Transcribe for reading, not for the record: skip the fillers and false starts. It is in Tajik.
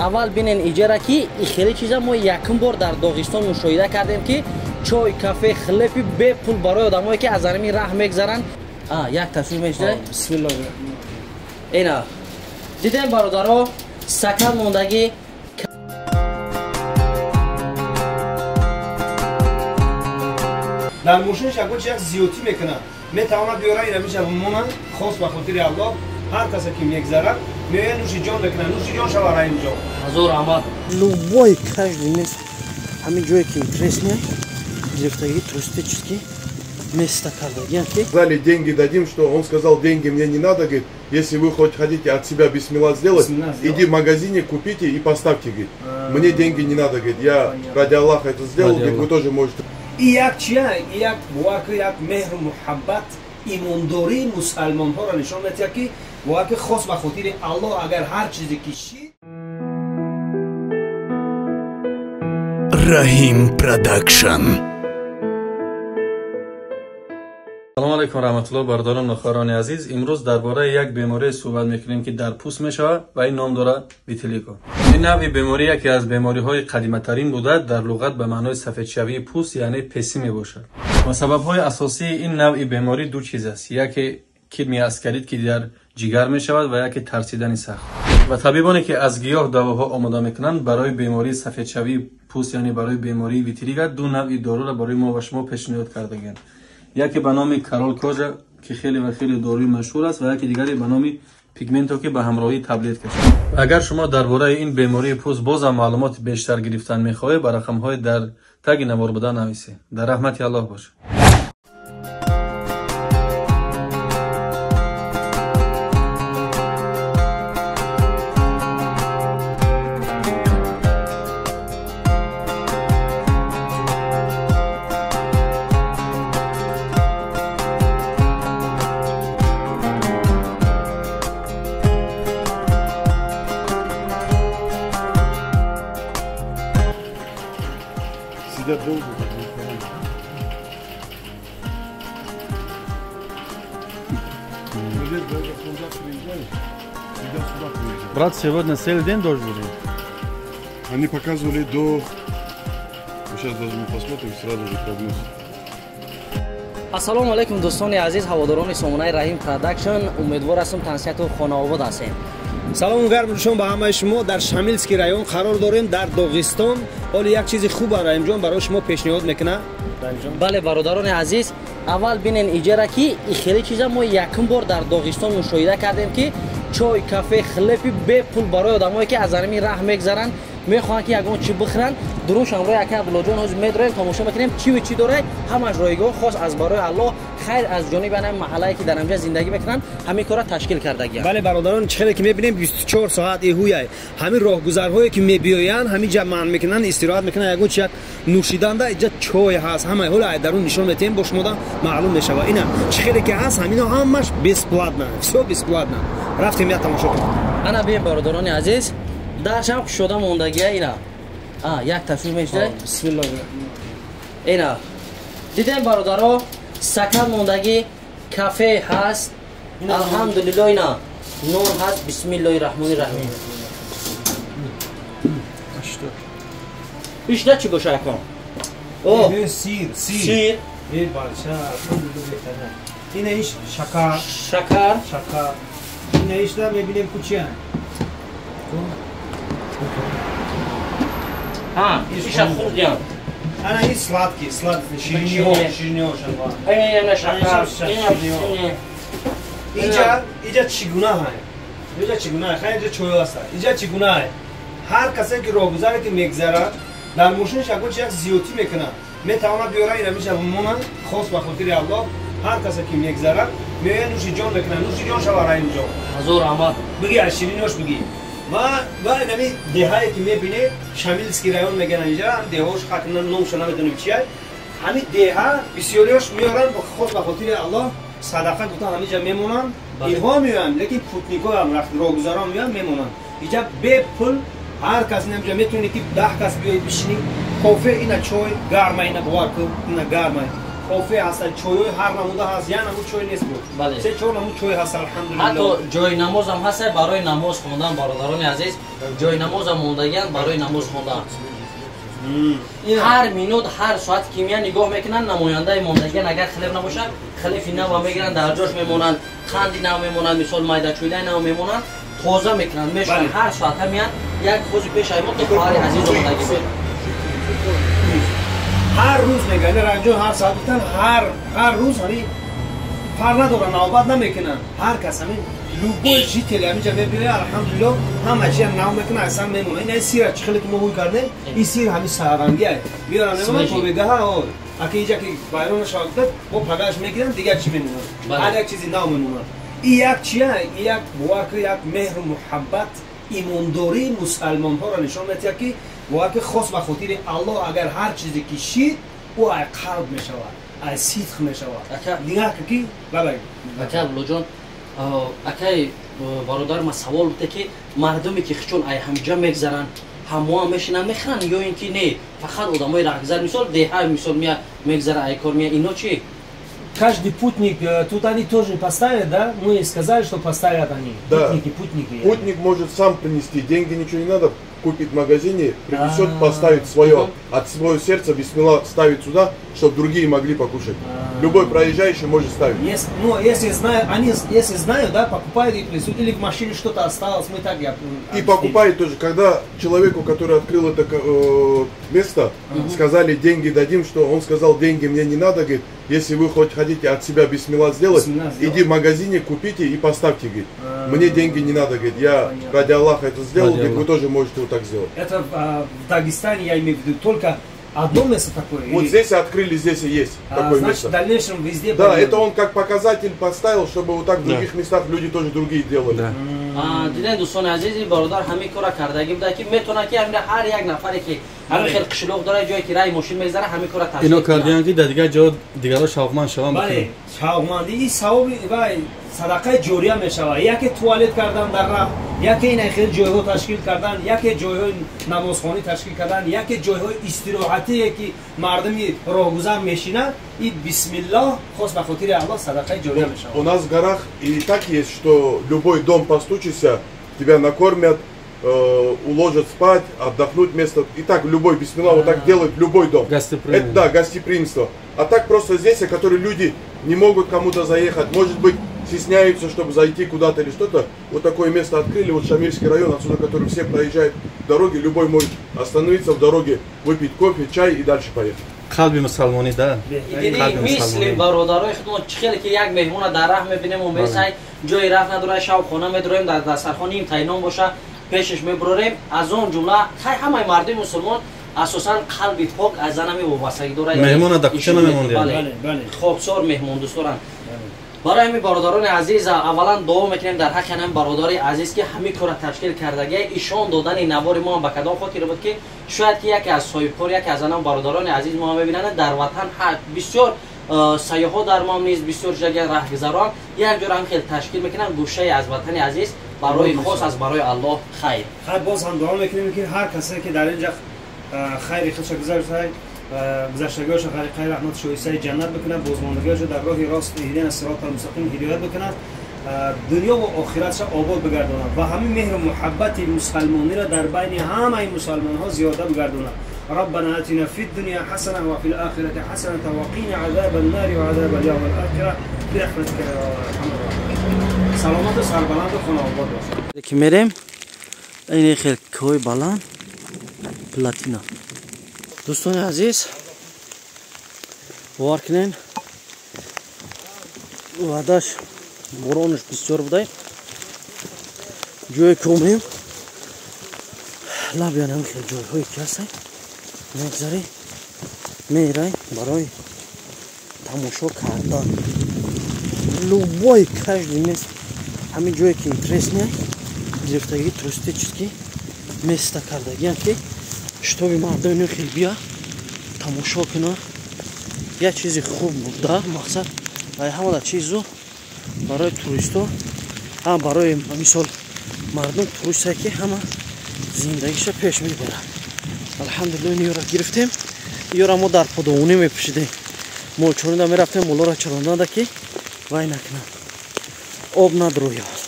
اول بینین ایجا که این خیلی چیزا ما یکم بار در داغستان مشاهده کردیم که چای کافه خلفی به پول برای آدمایی که از همین راه میگذرن. یک تصویر میشه. بسم الله. اینا دیدین برادرها سکن موندگی در موشنش اگه چیز زیوتی میکنه میتواند بیاره این میشه مونا خاص به خاطر الله هر کسی که میگذره میگه نوش جان بکنه نوش جان شو برای اینجا حضور احمد любой каждый месяц همین جایی که интересно грифтоги туристические места кардаган ки сказали деньги дадим, что он сказал деньги мне не надо, говорит, если вы хоть хотите от себя бисмилла сделать, иди в магазине купите и поставьте, говорит, мне деньги не надо, говорит, я ради Аллаха это сделал, говорит, вы тоже можете. یک چیه یک واقع یک مهر و محبت ایمانداری مسلمان ها را نشان میده که واقع خاص به خاطر الله اگر هر چیزی کشید رحیم پروداکشن. سلام علیکم رحمت الله برادران و خواهران عزیز. امروز درباره یک بیماری صحبت میکنیم که در پوست میشود و این نام داره ویتیلیگو. این نوع بیماری یکی از بیماری های قدیمی ترین بوده، در لغت به معنای سفید شوی پوست یعنی پسی میباشد. و سبب های اساسی این نوع بیماری دو چیز است، یکی کدمی اسکریت که در جگر میشود و یکی ترسیدن سخت. و طبیبانی که از گیاه دواها آماده میکنند برای بیماری سفید شوی پوست یعنی برای بیماری ویتیلیگو دو نوع دارو را برای ما و شما پیشنهاد کردند. یکی به نام کارول کوژا که خیلی و خیلی داروی مشهور است و یکی دیگری به نام پیگمنتو که به همراهی تبلیت کشید. اگر شما درباره این بیماری پوست باز معلومات بیشتر گرفتن میخواهید، با رقم های در تگ نوار بده نویسید. در رحمت الله باش. Сидят долго. Брат, сегодня целый день дождь будет. Они показывали до... Сейчас даже мы посмотрим сразу же прогноз. السلام علیکم دوستان عزیز هواداران سامانه رحیم پروداکشن، امیدوار هستم تنسیت و خانه آباد هستین. سلام گرم شما به همه شما. در شمیلسکی رایون قرار داریم در داغستان. حالا یک چیز خوب رحیم جان برای شما پیشنهاد میکنه. بله برادران عزیز، اول بینین ایجا که این خیلی چیزا ما یکم بار در داغستان مشاهده کردیم که چای کافه خلفی به پول برای آدمایی که از همین راه میگذرن میخوان که یگان چی بخرن دروش امروز یک بلاجان از میداریم تماشا میکنیم چی و چی داره، همش رایگاه خاص از برای الله خیر از جانب این محله که در اینجا زندگی میکنن همین کارا تشکیل کرده گیان. بله برادران چخیلی که میبینیم 24 ساعت هویه همین راهگذرهایی که میبیاین همین جمع میکنن استراحت میکنن یگان چی نوشیدن ده اینجا چای هست همه حالا درون نشون میتیم باش مودا معلوم میشه. اینا چخیلی که هست همینا همش بسپلاتنا все بسپلاتنا. رفتیم یا تماشا کنیم. انا ببین برادران عزیز در شب شده موندگی اینا یک تصویر میشه. بسم الله. اینا دیدین برادرها سکن موندگی کافه هست الحمدلله. اینا نور هست. بسم الله الرحمن الرحیم. بیشتر چی باشه کن؟ اوه سیر شیر این بچه این ایش شکر این ایش دا میبینیم کچیه ایش خود دیان انا این سلادکی شیرینی ها شنبا این شکر اینجا چگونه های خیلی اینجا چوی هسته اینجا چگونه های هر کسی که راهگذاری که میگذره در موشنش اگه چیز زیوتی میکنه میتواند بیاره این میشه مونا خاص به خاطر الله هر کسی که میگذره میگه نوش جان بکنه نوش جان شو برای اینجا حضور احمد بگی از شیرینیش بگی و نمی دهایی که میبینی شمیلسکی رایون میگن اینجا دهاش خاطر نامش نمیدونیم چیه همین دها بسیاریش میارن خاص به خاطر الله صدقه گفتن همینجا میمونن اینها میان لیکن پوتنیکا هم رفت راهگذران میان میمونن اینجا به پول هر کس نمیشه میتونی که 10 کس بیاید بشینی کافه اینا چای گرمه اینا بوار کو اینا گرمه کافه هست، چای هر نموده هست، یه نمود چای نیست بود. بله. 3-4 نمود چای هست الحمدلله. حتی جای نماز هم هست برای نماز خوندن برادران عزیز. جای نماز هم موندگان برای نماز خوندن. هر مینوت هر ساعت که میان نگاه میکنن نماینده موندگان اگر خلیف نباشه خلیف نو میگیرن در جاش میمونن، خندی نو میمونن، مثال مایده چویده نو میمونن، توزه میکنن میشن هر ساعت میان یک خوزی پیش ایمون که خواهر عزیز موندگی بید. هر روز میگن رنجون هر ساعت بودن هر روز همی فر ندارن نوبت نمیکنن هر کس همین لوگوی جیتلی همینجا ببینه الحمدلله همه چی هم نو میکنه اصلا میمونه. این سیر چخلی که ما بوی کرده این سیر همین سرنگیه بیارن نمیدونم تو بگه ها اگه اینجا که بایران شاگرد با پگاش میگیرن دیگه چی میمونه هر یک چیزی نو میمونه. این یک چیه این یک بوارک یک مهر و محبت ایمانداری مسلمان ها را نشان میده که بوارک خاص به خاطر الله اگر هر چیزی که شید او ای قلب میشود ای صدق میشود دیگه که بله اکا بلوجان اکای برادر ما سوال بوده که مردمی که چون ای همجا میگذرن هموا میشینن میخرن یا اینکه نه فقط آدمای راهگذر مثال دیها مثال میگذره ای کار اینا چی؟ Каждый путник, тут они тоже поставят, да? Мы сказали, что поставят они, да. Путники. Путник может сам принести, деньги ничего не надо, купит в магазине, принесет, поставит свое, от своего сердца, бисмилла, ставит сюда, чтобы другие могли покушать. Любой проезжающий может ставить. Если знают, да, покупают и принесут, или в машине что-то осталось, мы так я... И покупает тоже, когда человеку, который открыл это место, сказали, деньги дадим, что он сказал, деньги мне не надо, говорит, если вы хоть хотите от себя бисмилла сделать, иди в магазине, купите и поставьте, говорит. Мне деньги не надо, говорит, я ради Аллаха это сделал, говорит, вы тоже можете вот так сделать. Это в Дагестане, я имею в виду, только одно место такое? Вот здесь открыли, здесь и есть такое значит, место. В дальнейшем везде... Да, это он как показатель поставил, чтобы вот так в других местах люди тоже другие делали. Да. دیدن دوستان عزیزی برادر همین کارا کردگی بوده که میتونه که هر یک نفری که همین خیلی قشلوق داره جایی که رای ماشین میذاره همین کارا تشکیل اینو کردن که دیگه جا دیگرا شوقمند شوند. بله شوقمندی این ثواب و صدقه جاریه میشود. یکی توالت کردن در راه، یکی این خیلی جایها تشکیل کردن، یکی جایهای نمازخوانی تشکیل کردن، یکی جایهای استراحتی که مردمی راهگذر میشینن. این بسم الله خاص به خاطر الله صدقه جاریه میشود. У нас в горах и так есть, что любой дом постучишься, тебя накормят, уложат спать, отдохнуть место. И так любой бисмилла вот так делает любой дом. Это да, гостеприимство. А так просто здесь, которые люди не могут кому-то заехать, может быть, стесняются, чтобы зайти куда-то или что-то. Вот такое место открыли, вот Шамильский район, отсюда, который все проезжают в дороге, любой может остановиться в дороге, выпить кофе, чай и дальше поехать. قلب مسلمانی ده. مثل برادرای خودمون چخیلی که یک مهمون در راه میبینیم و میسای جای رفت نداره شب خونه میداریم در دسترخوانیم تاینام باشه پیشش میبریم از اون جمله همه مردم مسلمان اساسا قلب پاک از زنمی وابستگی داره. مهمون در کوچه نمیمونده. بله خوبسار مهمون دوست دارن. برای همین برادران عزیز اولا دعا میکنیم در حق همین برادر عزیز که همین کار تشکیل کردگی ایشان دادن نوار ما به کدام خاطر بود که شاید که یکی از صاحبکار یکی از آن برادران عزیز ما میبینند در وطن بسیار سیاحا در ما نیست بسیار جای راهگذران یک جور هم خیلی تشکیل میکنن گوشه از وطن عزیز برای خاص از برای الله خیر. باز هم دعا میکنیم که هر کسی که در اینجا خیر خودش گذاشته گذشتگاهش خیر رحمت شایسته جنت بکنه بازماندگیش در راه راست هدایت صراط المستقیم هدایت بکنه دنیا و آخرتش آباد بگردونه و همین مهر و محبت مسلمانی را در بین همه مسلمان ها زیاده بگردونه. ربنا آتنا في الدنيا حسنه وفي الاخره حسنه وقنا عذاب النار وعذاب اليوم الاخره برحمتك يا ارحم الراحمين. سلامت و سربلند و خانه آباد باشه. که میریم این خیلی کوی بالان پلاتینا. دوستان عزیز باور کنین وعدش بارانش بسیار بوده جای کمیم لب یعنی خیلی جای های کسی میگذاری میره برای تماشا کردن لوبای کشتی نیست همین جایی که اینترسنیه گرفتگی توریستیچی место кардагиам ки чтобы мардони хел бия тамошо кунанд як чизи хуб буда мақсад ай ҳамада чизу барои туристо ҳам барои мисол мардум туристае ки ҳама зиндагиша пеш мебарад. алҳамдулилла инёро гирифтем инёро мо дар подовунӣ мепӯшидем молчонида мерафтем молора чаронанда ки вай накунад об надруёд.